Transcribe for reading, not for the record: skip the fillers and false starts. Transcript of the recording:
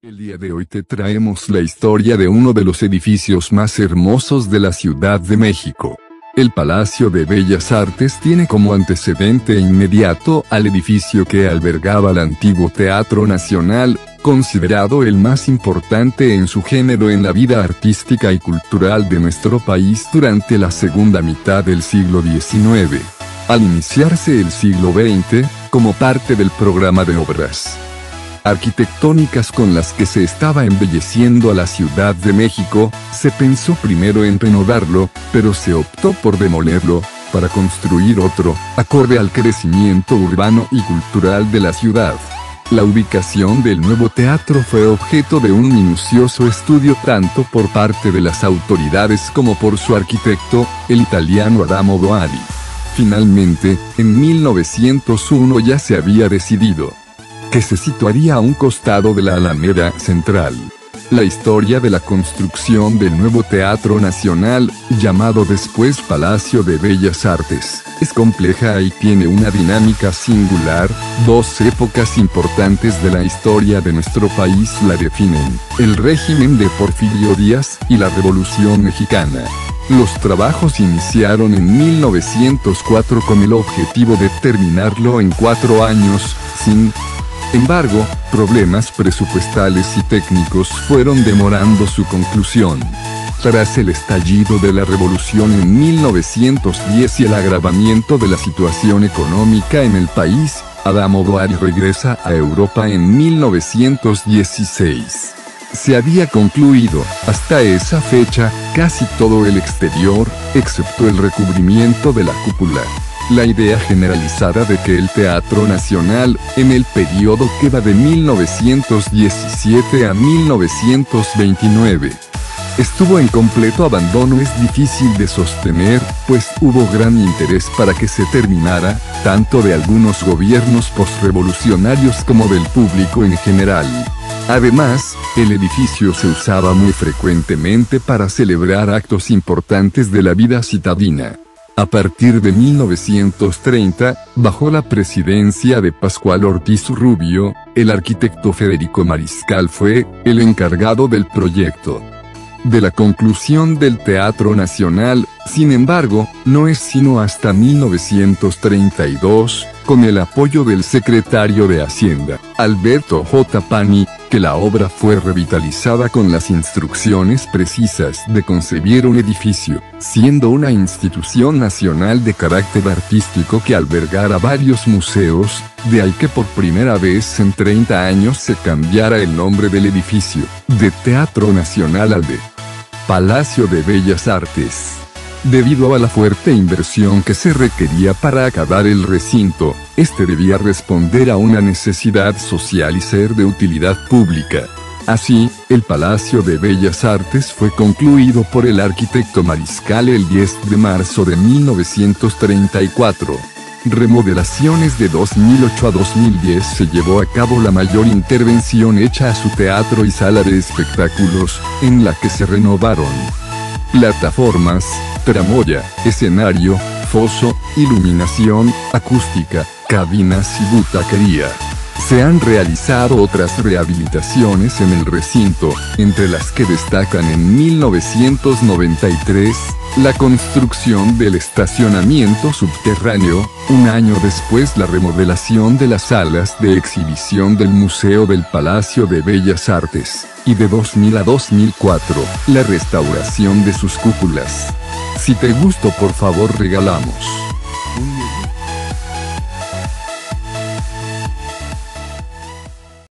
El día de hoy te traemos la historia de uno de los edificios más hermosos de la Ciudad de México. El Palacio de Bellas Artes tiene como antecedente inmediato al edificio que albergaba el antiguo Teatro Nacional, considerado el más importante en su género en la vida artística y cultural de nuestro país durante la segunda mitad del siglo XIX. Al iniciarse el siglo XX, como parte del programa de obras arquitectónicas con las que se estaba embelleciendo a la Ciudad de México, se pensó primero en renovarlo, pero se optó por demolerlo, para construir otro, acorde al crecimiento urbano y cultural de la ciudad. La ubicación del nuevo teatro fue objeto de un minucioso estudio tanto por parte de las autoridades como por su arquitecto, el italiano Adamo Boari. Finalmente, en 1901 ya se había decidido que se situaría a un costado de la Alameda Central. La historia de la construcción del nuevo Teatro Nacional, llamado después Palacio de Bellas Artes, es compleja y tiene una dinámica singular. Dos épocas importantes de la historia de nuestro país la definen: el régimen de Porfirio Díaz y la Revolución Mexicana. Los trabajos iniciaron en 1904 con el objetivo de terminarlo en 4 años, sin embargo, problemas presupuestales y técnicos fueron demorando su conclusión. Tras el estallido de la revolución en 1910 y el agravamiento de la situación económica en el país, Adamo Boari regresa a Europa en 1916. Se había concluido, hasta esa fecha, casi todo el exterior, excepto el recubrimiento de la cúpula. La idea generalizada de que el Teatro Nacional, en el periodo que va de 1917 a 1929, estuvo en completo abandono es difícil de sostener, pues hubo gran interés para que se terminara, tanto de algunos gobiernos posrevolucionarios como del público en general. Además, el edificio se usaba muy frecuentemente para celebrar actos importantes de la vida citadina. A partir de 1930, bajo la presidencia de Pascual Ortiz Rubio, el arquitecto Federico Mariscal fue el encargado del proyecto de la conclusión del Teatro Nacional. Sin embargo, no es sino hasta 1932, con el apoyo del secretario de Hacienda, Alberto J. Pani, que la obra fue revitalizada con las instrucciones precisas de concebir un edificio, siendo una institución nacional de carácter artístico que albergara varios museos, de ahí que por primera vez en 30 años se cambiara el nombre del edificio, de Teatro Nacional al de Palacio de Bellas Artes. Debido a la fuerte inversión que se requería para acabar el recinto, este debía responder a una necesidad social y ser de utilidad pública. Así, el Palacio de Bellas Artes fue concluido por el arquitecto Mariscal el 10 de marzo de 1934. Remodelaciones de 2008 a 2010 se llevó a cabo la mayor intervención hecha a su teatro y sala de espectáculos, en la que se renovaron plataformas, tramoya, escenario, foso, iluminación, acústica, cabinas y butaquería. Se han realizado otras rehabilitaciones en el recinto, entre las que destacan en 1993, la construcción del estacionamiento subterráneo, un año después la remodelación de las salas de exhibición del Museo del Palacio de Bellas Artes, y de 2000 a 2004, la restauración de sus cúpulas. Si te gustó, por favor, regalamos un